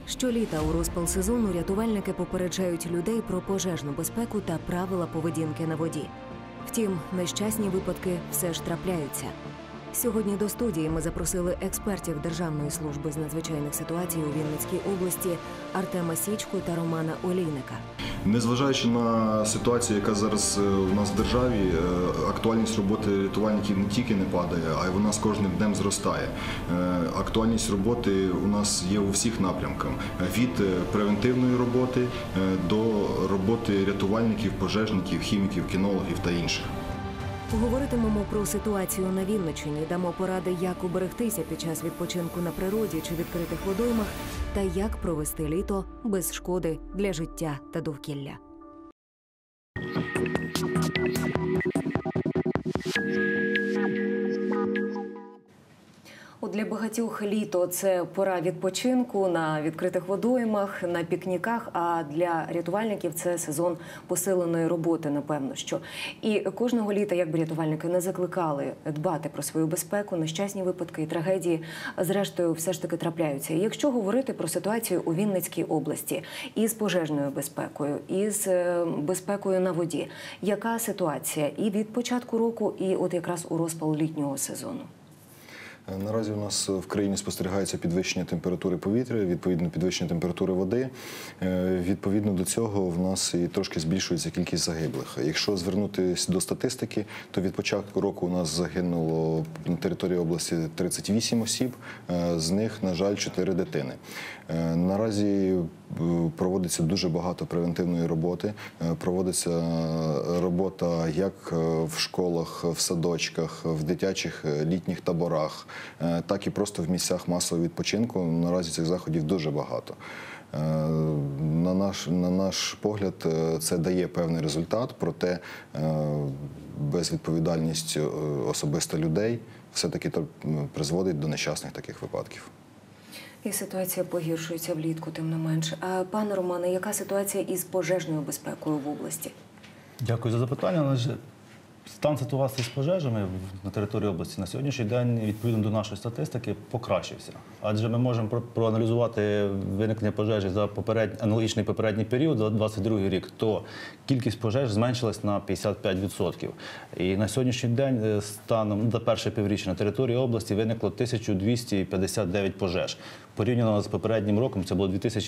Щоліта у розпал сезону рятувальники попереджають людей про пожежну безпеку та правила поведінки на воді. Втім, нещасні випадки все ж трапляються. Сьогодні до студії ми запросили експертів Державної служби з надзвичайних ситуацій у Вінницькій області Артема Січку та Романа Олійника. Незважаючи на ситуацію, яка зараз у нас в державі, актуальність роботи рятувальників не тільки не падає, а й вона з кожним днем зростає. Актуальність роботи у нас є у всіх напрямках. Від превентивної роботи до роботи рятувальників, пожежників, хіміків, кінологів та інших. Говоритимемо про ситуацію на Вінниччині, дамо поради, як уберегтися під час відпочинку на природі чи відкритих водоймах, та як провести літо без шкоди для життя та довкілля. Для багатьох літо – це пора відпочинку на відкритих водоймах, на пікніках, а для рятувальників – це сезон посиленої роботи, напевно, що. І кожного літа, як би рятувальники не закликали дбати про свою безпеку, нещасні випадки і трагедії, зрештою, все ж таки трапляються. І якщо говорити про ситуацію у Вінницькій області із пожежною безпекою, із безпекою на воді, яка ситуація і від початку року, і от якраз у розпал літнього сезону? Наразі у нас в країні спостерігається підвищення температури повітря, відповідно підвищення температури води. Відповідно до цього в нас і трошки збільшується кількість загиблих. Якщо звернутися до статистики, то від початку року у нас загинуло на території області 38 осіб, з них, на жаль, 4 дитини. Наразі проводиться дуже багато превентивної роботи. Проводиться робота як в школах, в садочках, в дитячих літніх таборах, так і просто в місцях масового відпочинку. Наразі цих заходів дуже багато. На наш погляд, це дає певний результат, проте безвідповідальність особисто людей все-таки призводить до нещасних таких випадків. І ситуація погіршується влітку, тим не менше. А, пане Романе, яка ситуація із пожежною безпекою в області? Дякую за запитання. Стан ситуації з пожежами на території області на сьогоднішній день, відповідно до нашої статистики, покращився. Адже ми можемо проаналізувати виникнення пожежі за аналогічний попередній період, за 2022 рік, то кількість пожеж зменшилась на 55%. І на сьогоднішній день, станом за перше півріччя на території області, виникло 1259 пожеж. Порівняно з попереднім роком це було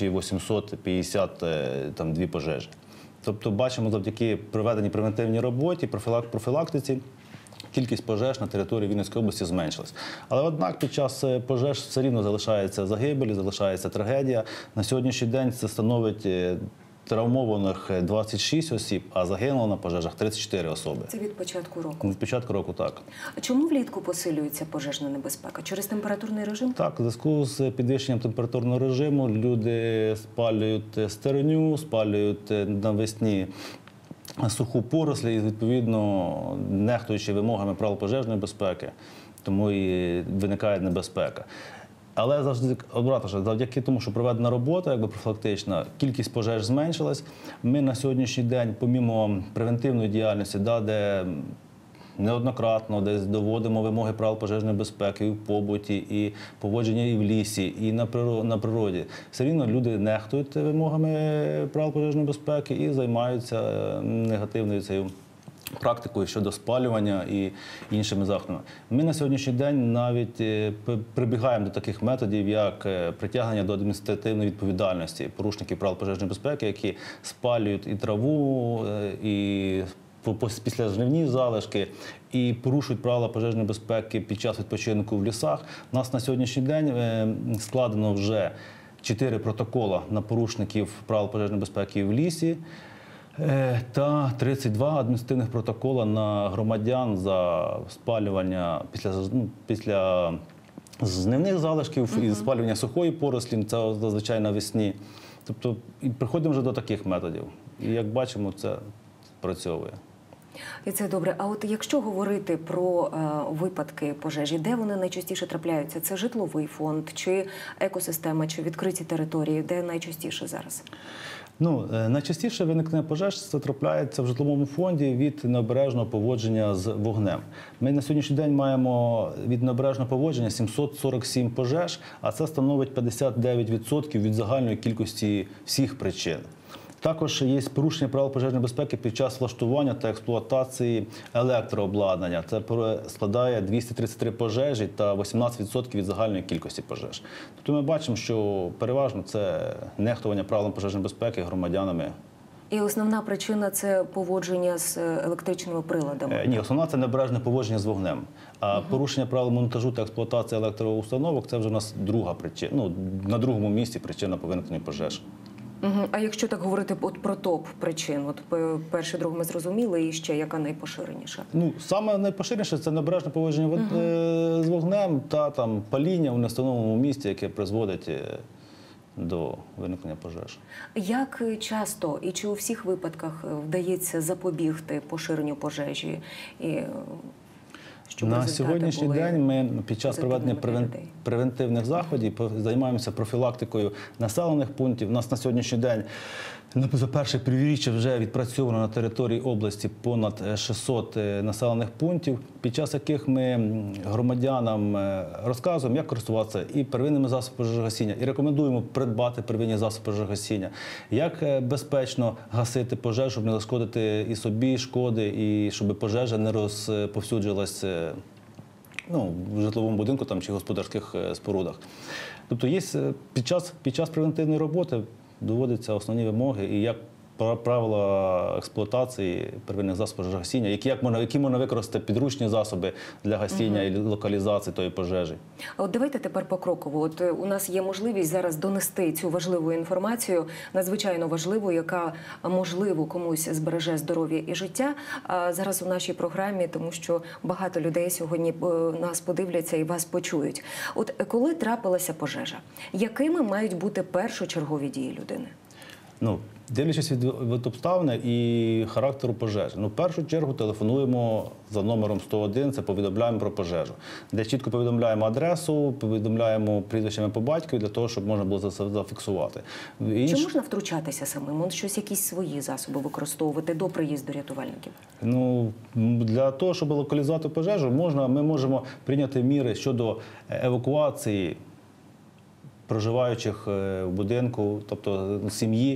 2852 пожежі. Тобто бачимо, завдяки проведеній превентивній роботі, профілактиці, кількість пожеж на території Вінницької області зменшилась. Але однак під час пожеж все рівно залишається загибелі, залишається трагедія. На сьогоднішній день це становить травмованих 26 осіб, а загинуло на пожежах 34 особи. Це від початку року? Від початку року, так. А чому влітку посилюється пожежна небезпека? Через температурний режим? Так, у зв'язку з підвищенням температурного режиму люди спалюють стерню, спалюють навесні суху поросль і, відповідно, нехтуючи вимогами правил пожежної безпеки, тому і виникає небезпека. Але завдяки тому, що проведена робота, профілактична, кількість пожеж зменшилась. Ми на сьогоднішній день, помімо превентивної діяльності, де неоднократно десь доводимо вимоги правил пожежної безпеки і в побуті, і поводження і в лісі, і на природі, все рівно люди нехтують вимогами правил пожежної безпеки і займаються негативною цією практикою щодо спалювання і іншими заходами. Ми на сьогоднішній день навіть прибігаємо до таких методів, як притягнення до адміністративної відповідальності порушників правил пожежної безпеки, які спалюють і траву, і післязжнивні залишки, і порушують правила пожежної безпеки під час відпочинку в лісах. У нас на сьогоднішній день складено вже 4 протоколи на порушників правил пожежної безпеки в лісі, та 32 адміністративних протоколи на громадян за спалювання після жнивних залишків і спалювання сухої порослі, це зазвичай навесні. Тобто приходимо вже до таких методів. І як бачимо, це спрацьовує. І це добре. А от якщо говорити про випадки пожежі, де вони найчастіше трапляються? Це житловий фонд, чи екосистема, чи відкриті території? Де найчастіше зараз? Найчастіше виникнення пожеж це трапляється в житловому фонді від необережного поводження з вогнем. Ми на сьогоднішній день маємо від необережного поводження 747 пожеж, а це становить 59% від загальної кількості всіх причин. Також є порушення правил пожежної безпеки під час влаштування та експлуатації електрообладнання. Це складає 233 пожежі та 18% від загальної кількості пожеж. Тобто ми бачимо, що переважно це нехтування правилами пожежної безпеки громадянами. І основна причина – це поводження з електричними приладами? Ні, основна – це необережне поводження з вогнем. А порушення правил монтажу та експлуатації електроустановок – це вже у нас друга причина, на другому місці причина по виникненню пожеж. А якщо так говорити про топ причин, перше, друге ми зрозуміли, і ще яка найпоширеніша? Саме найпоширеніше – це необережне поводження з вогнем та паління у невстановленому місці, яке призводить до виникнення пожеж. Як часто і чи у всіх випадках вдається запобігти поширенню пожежі? На сьогоднішній день ми під час проведення превентивних заходів займаємося профілактикою населених пунктів. У нас на сьогоднішній день за перше півріччя вже відпрацьовано на території області понад 600 населених пунктів, під час яких ми громадянам розказуємо, як користуватися і первинними засобами пожежогасіння, і рекомендуємо придбати первинні засоби пожежогасіння, як безпечно гасити пожежу, щоб не зашкодити і собі шкоди, і щоб пожежа не розповсюджилась в житловому будинку чи господарських спорудах. Тобто є під час превентивної роботи доводяться основні вимоги і як правила експлуатації первинних засобів пожежогасіння, які можна використати підручні засоби для гасіння і локалізації тої пожежі. А давайте тепер покроково. У нас є можливість зараз донести цю важливу інформацію, надзвичайно важливу, яка, можливо, комусь збереже здоров'я і життя. Зараз у нашій програмі, тому що багато людей сьогодні нас подивляться і вас почують. Коли трапилася пожежа, якими мають бути першочергові дії людини? Дивлячись від обставини і характеру пожежі. В першу чергу телефонуємо за номером 101, це повідомляємо про пожежу, де чітко повідомляємо адресу, повідомляємо прізвищами по батькові, для того, щоб можна було це зафіксувати. Чи можна втручатися самим? Якісь свої засоби використовувати до приїзду рятувальників? Для того, щоб локалізувати пожежу, ми можемо прийняти міри щодо евакуації проживаючих в будинку, тобто сім'ї,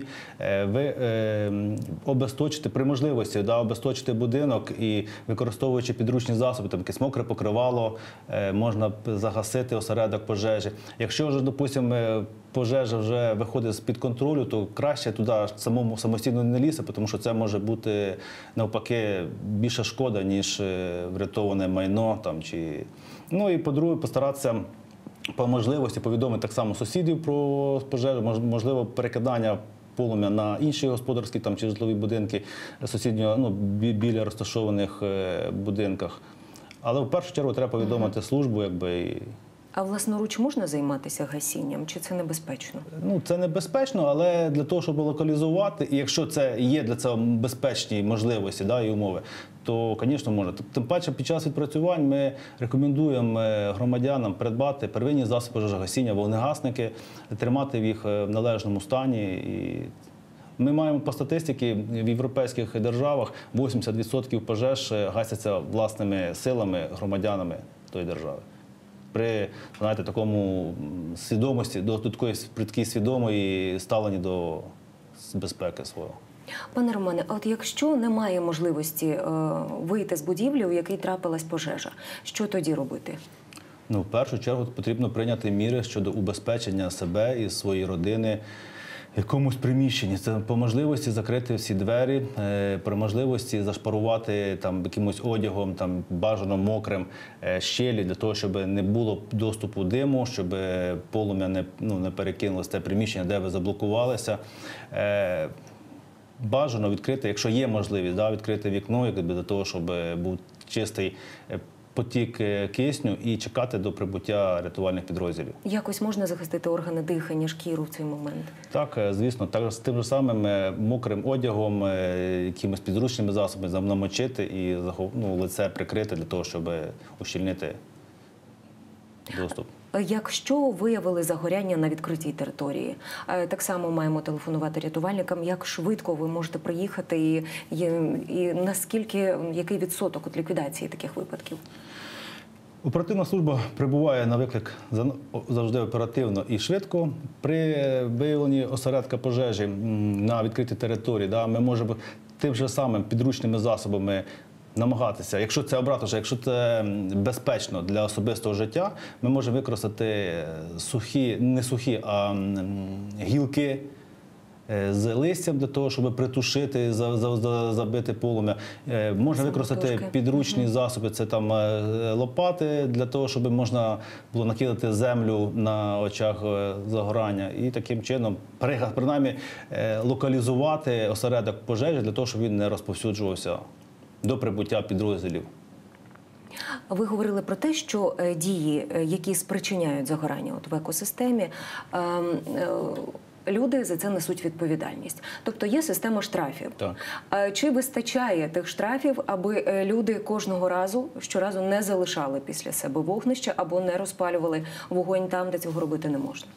обесточити при можливості, обесточити будинок і використовуючи підручні засоби, якесь мокре покривало, можна загасити осередок пожежі. Якщо вже, допустимо, пожежа вже виходить з-під контролю, то краще туди самостійно не лізти, тому що це може бути навпаки більша шкода, ніж врятоване майно. І по-друге, постаратися по можливості повідомити так само сусідів про пожежу, можливо, перекидання полум'я на інші господарські чи житлові будинки сусіднього, біля розташованих будинках. Але в першу чергу треба повідомити службу, А власноруч можна займатися гасінням, чи це небезпечно? Це небезпечно, але для того, щоб локалізувати, і якщо це є для цього безпечні можливості і умови, то, звісно, можна. Тим паче, під час відпрацювань ми рекомендуємо громадянам придбати первинні засоби пожежогасіння, вогнегасники, тримати їх в належному стані. Ми маємо по статистиці в європейських державах 80% пожеж гасяться власними силами громадянами тої держави. При такому свідомості, до такої свідомої ставлення до безпеки свого. Пане Романе, а якщо немає можливості вийти з будівлі, у якій трапилась пожежа, що тоді робити? В першу чергу потрібно прийняти міри щодо убезпечення себе і своєї родини в якомусь приміщенні. Це по можливості закрити всі двері, при можливості зашпарувати якимось одягом, бажано мокрим, щелі, для того, щоб не було доступу диму, щоб полум'я не перекинулося в те приміщення, де ви заблокувалися. Бажано відкрити, якщо є можливість, відкрити вікно, для того, щоб був чистий потік кисню і чекати до прибуття рятувальних підрозділів. Якось можна захистити органи дихання, шкіру в цей момент? Так, звісно. З тим же самим мокрим одягом, якимись підручними засобами намочити і лице прикрити для того, щоб ущільнити доступ. Якщо виявили загоряння на відкритій території, так само маємо телефонувати рятувальникам. Як швидко ви можете приїхати і наскільки, який відсоток от ліквідації таких випадків? Оперативна служба прибуває на виклик завжди оперативно і швидко. При виявленні осередка пожежі на відкритій території, ми можемо тим же самим підручними засобами намагатися, якщо це обратно, якщо це безпечно для особистого життя, ми можемо використати не сухі, а гілки з листям для того, щоб притушити, забити полум'я. Можна використати підручні засоби, це там лопати, для того, щоб можна було накидати землю на очах загорання. І таким чином, принаймні, локалізувати осередок пожежі для того, щоб він не розповсюджувався до прибуття підрозділів. Ви говорили про те, що дії, які спричиняють загорання в екосистемі, люди за це несуть відповідальність. Тобто є система штрафів. Так. Чи вистачає тих штрафів, аби люди щоразу не залишали після себе вогнище або не розпалювали вогонь там, де цього робити не можна?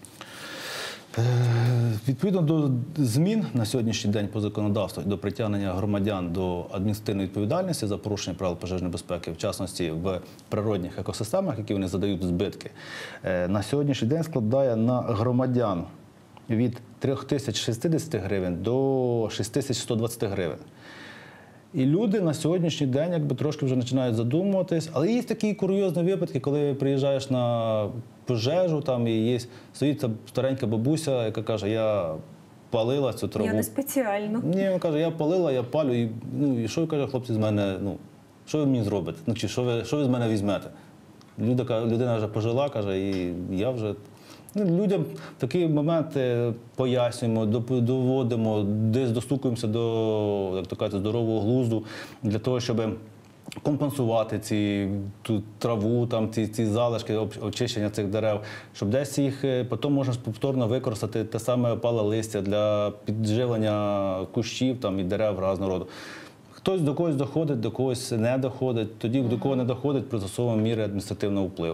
Відповідно до змін на сьогоднішній день по законодавству до притягнення громадян до адміністративної відповідальності за порушення правил пожежної безпеки, в частності в природних екосистемах, які вони задають збитки, на сьогоднішній день складає на громадян від 3060 гривень до 6120 гривень. І люди на сьогоднішній день трошки вже починають задумуватись. Але є такі курйозні випадки, коли приїжджаєш на пожежу, і стоїть старенька бабуся, яка каже, я палила цю траву. Я не спеціально. Ні, вона каже, я палила, я палю. І що ви, каже, хлопці, з мене, що ви мені зробите? Чи що ви з мене візьмете? Людина вже пожила, каже, і я вже... Людям в такі моменти пояснюємо, доводимо, десь достукуємося до, як то кажуть, здорового глузду для того, щоб компенсувати ту траву, ці залишки очищення цих дерев, щоб десь їх потім можна повторно використати те саме опале листя для підживлення кущів і дерев різного роду. Хтось до когось доходить, до когось не доходить. Тоді, до кого не доходить, пристосовуємо міри адміністративного впливу.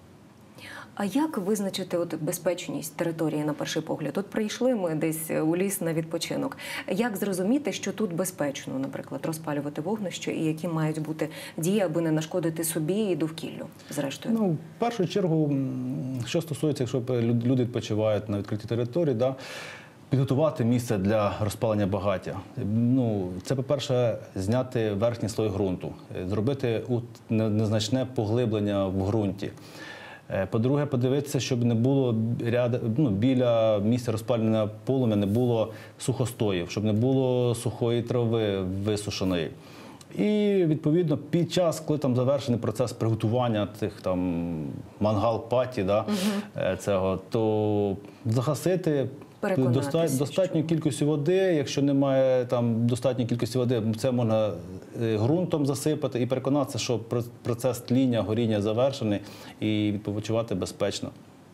А як визначити безпечність території на перший погляд? От прийшли ми десь у ліс на відпочинок. Як зрозуміти, що тут безпечно, наприклад, розпалювати вогнище і які мають бути дії, аби не нашкодити собі і довкіллю, зрештою? В першу чергу, що стосується, якщо люди відпочивають на відкритій території, підготувати місце для розпалення багаття. Це, по-перше, зняти верхній слой ґрунту, зробити незначне поглиблення в ґрунті. По-друге, подивитися, щоб не було біля місця розпалення полум'я не було сухостоїв, щоб не було сухої трави висушеної. І, відповідно, під час, коли завершений процес приготування цих мангал-паті, то загасити достатньою кількістю води. Якщо немає достатньої кількості води, це можна ґрунтом засипати і переконатися, що процес тління, горіння завершений і відпочивати безпечно.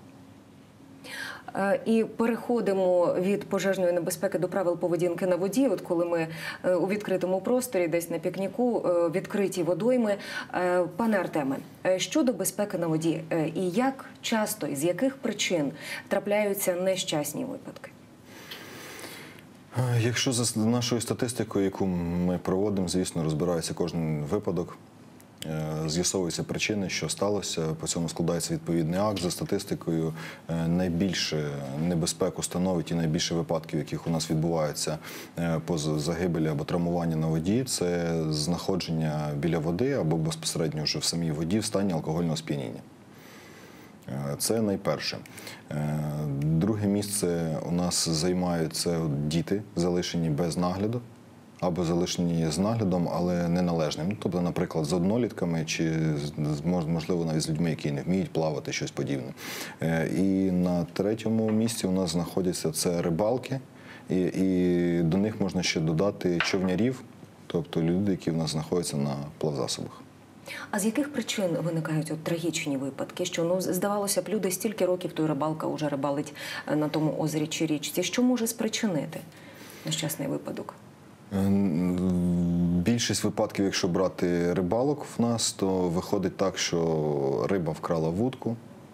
І переходимо від пожежної небезпеки до правил поведінки на воді. От коли ми у відкритому просторі, десь на пікніку, відкриті водойми. Пане Артеме, щодо безпеки на воді, і як часто, і з яких причин трапляються нещасні випадки? Якщо за нашою статистикою, яку ми проводимо, звісно, розбирається кожен випадок. З'ясовуються причини, що сталося, по цьому складається відповідний акт. За статистикою найбільше небезпеку становить і найбільше випадків, яких у нас відбувається по загибелі або травмуванні на воді, це знаходження біля води або безпосередньо вже в самій воді в стані алкогольного сп'яніння. Це найперше. Друге місце у нас займають це діти, залишені без нагляду. Або залишені з наглядом, але неналежним. Тобто, наприклад, з однолітками чи, можливо, навіть з людьми, які не вміють плавати, щось подібне. І на третьому місці у нас знаходяться це рибалки, і до них можна ще додати човнярів, тобто люди, які в нас знаходяться на плавзасобах. А з яких причин виникають трагічні випадки? Що, здавалося б, люди стільки років, той рибалка вже рибалить на тому озері чи річці. Що може спричинити нещасний випадок? Більшість випадків, якщо брати рибалок в нас, то виходить так, що риба вкрала вудку,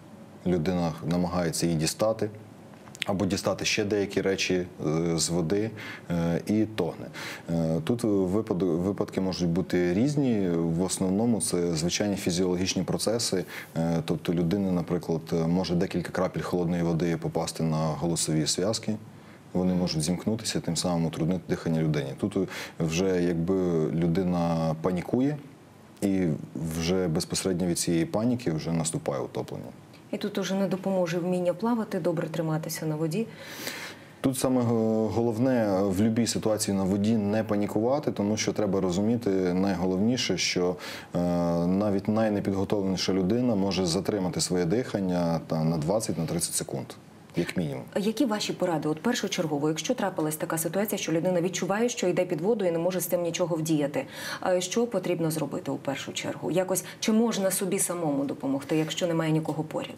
людина намагається її дістати, або дістати ще деякі речі з води і тонне. Тут випадки можуть бути різні. В основному це звичайні фізіологічні процеси. Тобто людина, наприклад, може декілька крапель холодної води попасти на голосові зв'язки. Вони можуть зімкнутися, тим самим утруднити дихання людині. Тут вже якби людина панікує, і вже безпосередньо від цієї паніки вже наступає утоплення. І тут уже не допоможе вміння плавати, добре триматися на воді. Тут саме головне в будь-якій ситуації на воді не панікувати, тому що треба розуміти найголовніше, що навіть найнепідготовленіша людина може затримати своє дихання на 20-30 секунд. Як мінімум. Які ваші поради? От першочергово, якщо трапилась така ситуація, що людина відчуває, що йде під воду і не може з тим нічого вдіяти, що потрібно зробити у першу чергу? Якось, чи можна собі самому допомогти, якщо немає нікого поряд?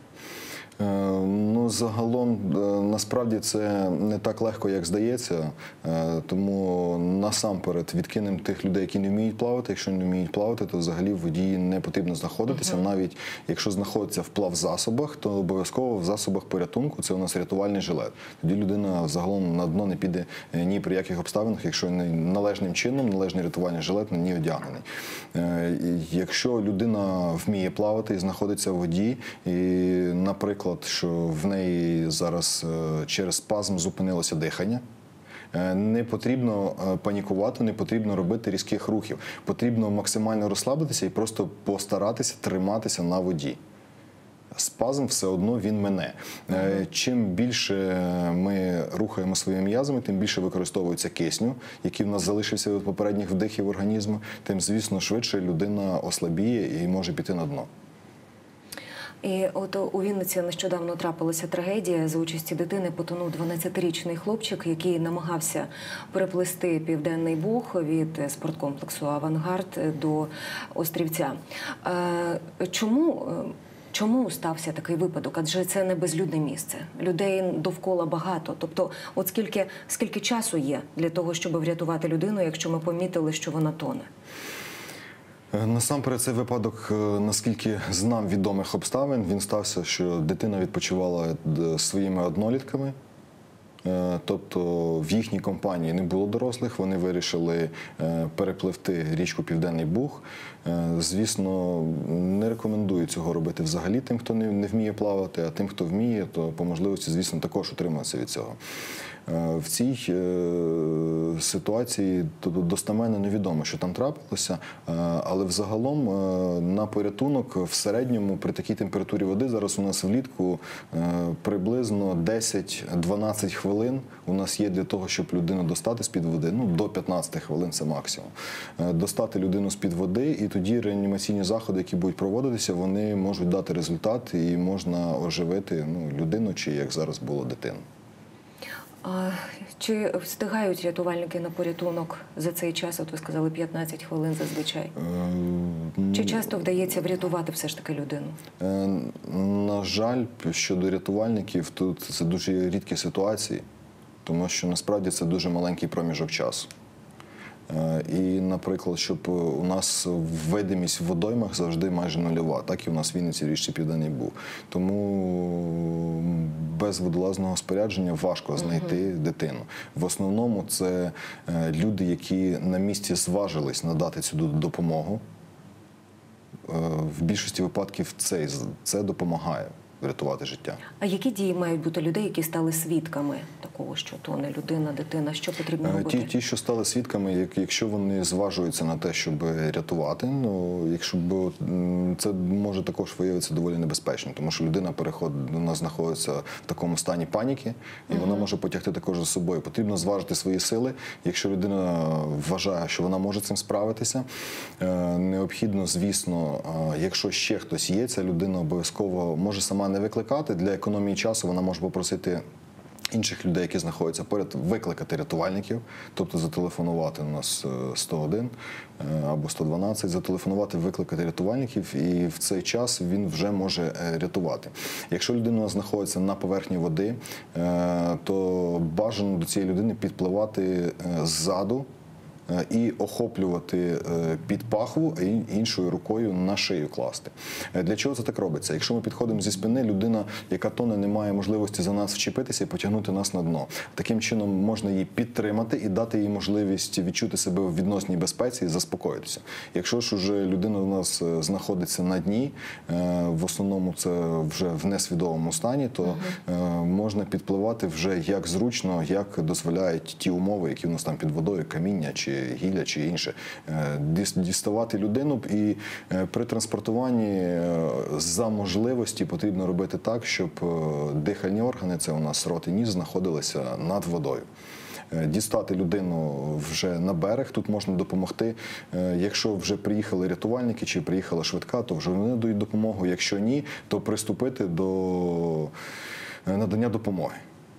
Ну, загалом, насправді, це не так легко, як здається, тому насамперед відкинемо тих людей, які не вміють плавати. Якщо не вміють плавати, то взагалі в воді не потрібно знаходитися. Навіть якщо знаходиться в плавзасобах, то обов'язково в засобах порятунку це у нас рятувальний жилет. Тоді людина загалом на дно не піде ні при яких обставинах, якщо не належним чином, належний рятувальний жилет на ній одягнений. Якщо людина вміє плавати і знаходиться в воді, і, наприклад, що в неї зараз через спазм зупинилося дихання, не потрібно панікувати, не потрібно робити різких рухів. Потрібно максимально розслабитися і просто постаратися триматися на воді. Спазм все одно він мине. Чим більше ми рухаємо своїми м'язами, тим більше використовується кисню, який в нас залишився від попередніх вдихів організму, тим, звісно, швидше людина ослабіє і може піти на дно. І от у Вінниці нещодавно трапилася трагедія. За участі дитини потонув 12-річний хлопчик, який намагався переплисти Південний Буг від спорткомплексу «Авангард» до Острівця. Чому стався такий випадок? Адже це не безлюдне місце. Людей довкола багато. Тобто, от скільки часу є для того, щоб врятувати людину, якщо ми помітили, що вона тоне? Насамперед, цей випадок, наскільки з нам відомих обставин, він стався, що дитина відпочивала з своїми однолітками. Тобто в їхній компанії не було дорослих, вони вирішили перепливти річку Південний Буг. Звісно, не рекомендую цього робити взагалі тим, хто не вміє плавати, а тим, хто вміє, то по можливості, звісно, також утриматися від цього. В цій ситуації достеменно невідомо, що там трапилося, але взагалом на порятунок в середньому при такій температурі води зараз у нас влітку приблизно 10-12 хвилин у нас є для того, щоб людину достати з-під води, ну до 15 хвилин це максимум. Достати людину з-під води, і тоді реанімаційні заходи, які будуть проводитися, вони можуть дати результат і можна оживити людину, чи як зараз було дитину. Чи встигають рятувальники на порятунок за цей час? От ви сказали, 15 хвилин зазвичай. Чи часто вдається врятувати все ж таки людину? На жаль, щодо рятувальників, тут це дуже рідкі ситуації, тому що насправді це дуже маленький проміжок часу. І, наприклад, щоб у нас видимість в водоймах завжди майже нульова, так і у нас в Вінниці в річці Південний Буг. Тому без водолазного спорядження важко знайти дитину. В основному це люди, які на місці зважились надати цю допомогу. В більшості випадків це допомагає врятувати життя. А які дії мають бути людей, які стали свідками такого, що тоне людина, дитина? Що потрібно робити? Ті, що стали свідками, якщо вони зважуються на те, щоб рятувати, це може також виявитися доволі небезпечно, тому що людина вона знаходиться в такому стані паніки, і вона може потягти також за собою. Потрібно зважити свої сили. Якщо людина вважає, що вона може цим справитися, необхідно, звісно, якщо ще хтось є, ця людина обов'язково може сама не викликати. Для економії часу вона може попросити інших людей, які знаходяться поряд, викликати рятувальників, тобто зателефонувати у нас 101 або 112, зателефонувати, викликати рятувальників, і в цей час він вже може рятувати. Якщо людина знаходиться на поверхні води, то бажано до цієї людини підпливати ззаду, і охоплювати під пахву, а іншою рукою на шию класти. Для чого це так робиться? Якщо ми підходимо зі спини, людина, яка тоне, не має можливості за нас вчепитися і потягнути нас на дно. Таким чином можна її підтримати і дати їй можливість відчути себе в відносній безпеці і заспокоїтися. Якщо ж уже людина у нас знаходиться на дні, в основному це вже в несвідомому стані, то можна підпливати вже як зручно, як дозволяють ті умови, які у нас там під водою, каміння чи гілля чи інше. Діставати людину і при транспортуванні за можливості потрібно робити так, щоб дихальні органи, це у нас рот і ніс, знаходилися над водою. Дістати людину вже на берег, тут можна допомогти. Якщо вже приїхали рятувальники чи приїхала швидка, то вже вони надають допомогу. Якщо ні, то приступити до надання допомоги.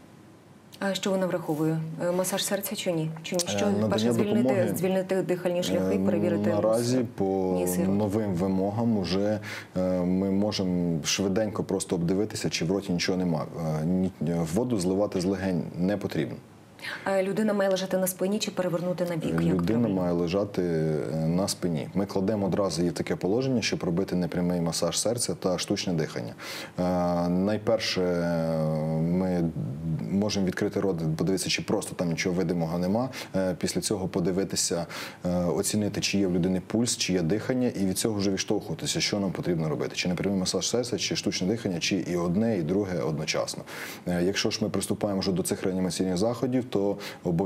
А що вона враховує? Масаж серця чи ні? Чи ні? Що Надання перше допомоги, звільнити дихальні шляхи, перевірити? Наразі по ніс і рот? новим вимогам вже ми можемо швиденько просто обдивитися, чи в роті нічого немає. Воду зливати з легень не потрібно. Людина має лежати на спині чи перевернути на бік? Людина має лежати на спині. Ми кладемо одразу її в таке положення, щоб робити непрямий масаж серця та штучне дихання. Найперше ми можемо відкрити рот, подивитися, чи просто там нічого видимого нема. Після цього подивитися, оцінити, чи є в людини пульс, чи є дихання, і від цього вже відштовхуватися, що нам потрібно робити. Чи непрямий масаж серця, чи штучне дихання, чи і одне, і друге одночасно. Якщо ж ми приступаємо вже до цих реанімаційних заходів, то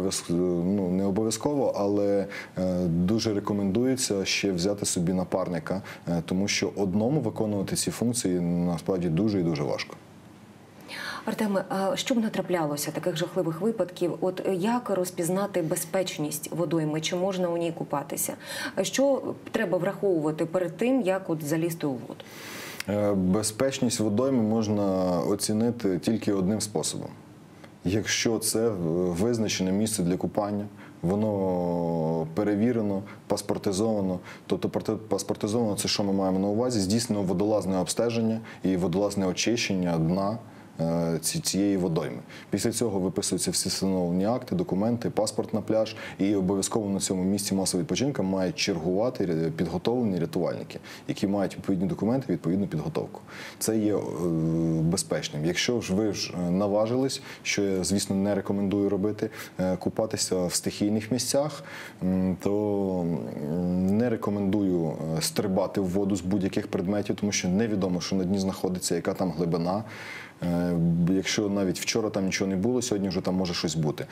не обов'язково, але дуже рекомендується ще взяти собі напарника, тому що одному виконувати ці функції насправді дуже і дуже важко. Артеме, а що б не траплялося таких жахливих випадків? От як розпізнати безпечність водойми? Чи можна у ній купатися? Що треба враховувати перед тим, як от залізти у воду? Безпечність водойми можна оцінити тільки одним способом. Якщо це визначене місце для купання, воно перевірено, паспортизовано. Тобто паспортизовано – це що ми маємо на увазі? Здійснено водолазне обстеження і водолазне очищення дна цієї водойми. Після цього виписуються всі встановлені акти, документи, паспорт на пляж, і обов'язково на цьому місці масового відпочинку мають чергувати підготовлені рятувальники, які мають відповідні документи, відповідну підготовку. Це є безпечним. Якщо ж ви наважились, що я, звісно, не рекомендую робити, купатися в стихійних місцях, то не рекомендую стрибати в воду з будь-яких предметів, тому що невідомо, що на дні знаходиться, яка там глибина. Якщо навіть вчора там нічого не було, сьогодні вже там може щось бути.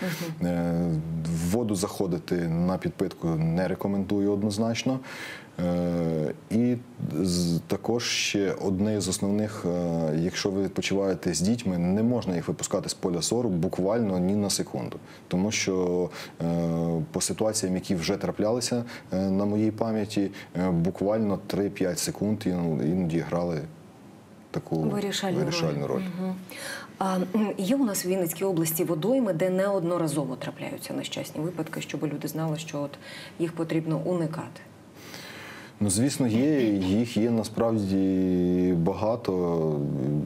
В воду заходити на підпитку не рекомендую однозначно. І також ще одне з основних, якщо ви відпочиваєте з дітьми, не можна їх випускати з поля зору буквально ні на секунду. Тому що по ситуаціям, які вже траплялися на моїй пам'яті, буквально 3-5 секунд іноді грали таку вирішальну роль. Є у нас в Вінницькій області водойми, де неодноразово трапляються нещасні випадки, щоб люди знали, що от їх потрібно уникати? Ну, звісно, є. Їх є насправді багато.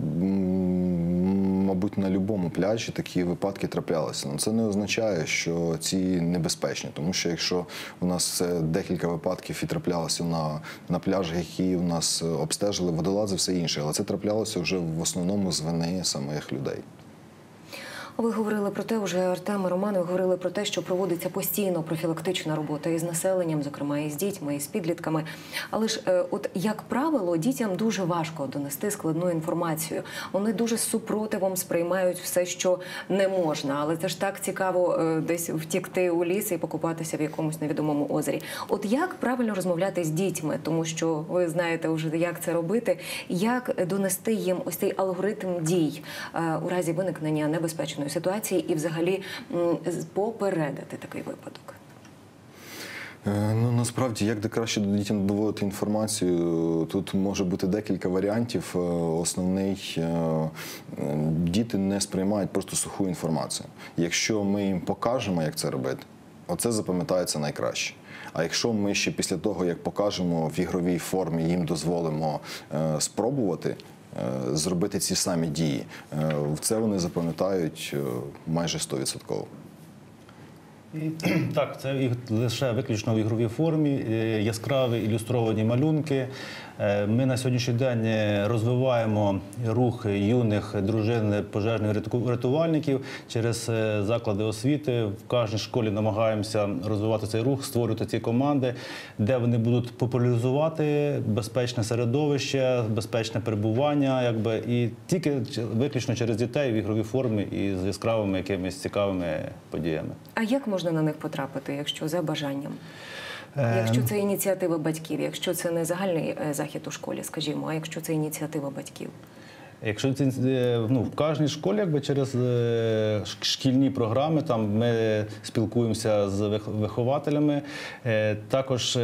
Мабуть, на будь-якому пляжі такі випадки траплялися. Але це не означає, що ці небезпечні. Тому що якщо у нас декілька випадків і траплялося на пляжах, які у нас обстежили водолази, все інше. Але це траплялося вже в основному з вини самих людей. Ви говорили про те, вже Артем і Роман, ви говорили про те, що проводиться постійно профілактична робота із населенням, зокрема і з дітьми, і з підлітками. Але ж, от як правило, дітям дуже важко донести складну інформацію. Вони дуже з супротивом сприймають все, що не можна. Але це ж так цікаво десь втікти у ліс і покупатися в якомусь невідомому озері. От як правильно розмовляти з дітьми? Тому що ви знаєте вже, як це робити. Як донести їм ось цей алгоритм дій у разі виникнення небезпечної ситуації і взагалі попередити такий випадок? Ну, насправді, як краще до дітям доводити інформацію, тут може бути декілька варіантів. Основний – діти не сприймають просто суху інформацію. Якщо ми їм покажемо, як це робити, оце запам'ятається найкраще. А якщо ми ще після того, як покажемо в ігровій формі, їм дозволимо спробувати зробити ці самі дії, це вони запам'ятають майже 100%. Так, це лише виключно в ігровій формі, яскраві ілюстровані малюнки. Ми на сьогоднішній день розвиваємо рух юних дружин пожежних рятувальників через заклади освіти. В кожній школі намагаємося розвивати цей рух, створювати ці команди, де вони будуть популяризувати безпечне середовище, безпечне перебування, і тільки виключно через дітей в ігровій формі і з яскравими якимись цікавими подіями. А як можна на них потрапити, якщо за бажанням? Якщо це ініціатива батьків, якщо це не загальний захід у школі, скажімо, а якщо це ініціатива батьків? Якщо це в кожній школі, через шкільні програми, там ми спілкуємося з вихователями. Також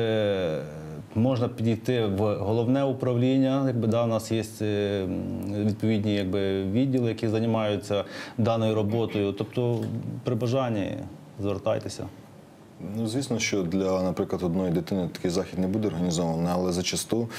можна підійти в головне управління. У нас є відповідні відділи, які займаються даною роботою. Тобто при бажанні звертайтеся. Ну, звісно, що для, наприклад, одної дитини такий захід не буде організований, але зачасту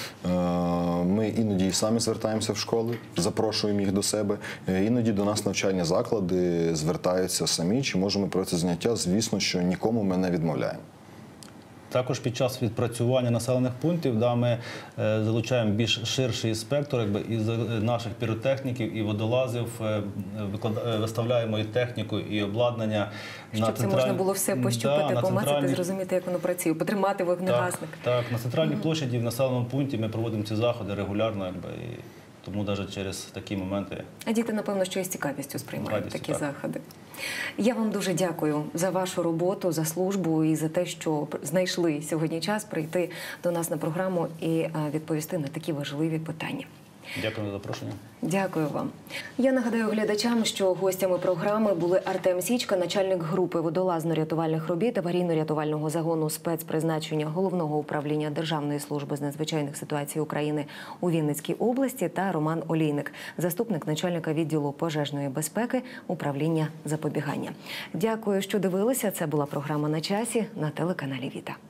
ми іноді і самі звертаємося в школи, запрошуємо їх до себе. Іноді до нас навчальні заклади звертаються самі, чи можемо провести заняття. Звісно, що нікому ми не відмовляємо. Також під час відпрацювання населених пунктів ми залучаємо більш ширший спектр із наших піротехніків і водолазів, виставляємо і техніку, і обладнання. Щоб це можна було все пощупати, помацати, зрозуміти, як воно працює, потримати вогнегасник. Так, на центральній площаді в населеному пункті ми проводимо ці заходи регулярно, тому навіть через такі моменти. А діти, напевно, що із цікавістю сприймають такі заходи. Я вам дуже дякую за вашу роботу, за службу і за те, що знайшли сьогодні час прийти до нас на програму і відповісти на такі важливі питання. Дякую за запрошення. Дякую вам. Я нагадаю глядачам, що гостями програми були Артем Січка, начальник групи водолазно-рятувальних робіт аварійно-рятувального загону спецпризначення Головного управління Державної служби з надзвичайних ситуацій України у Вінницькій області, та Роман Олійник, заступник начальника відділу пожежної безпеки управління запобігання. Дякую, що дивилися. Це була програма «На часі» на телеканалі «Віта».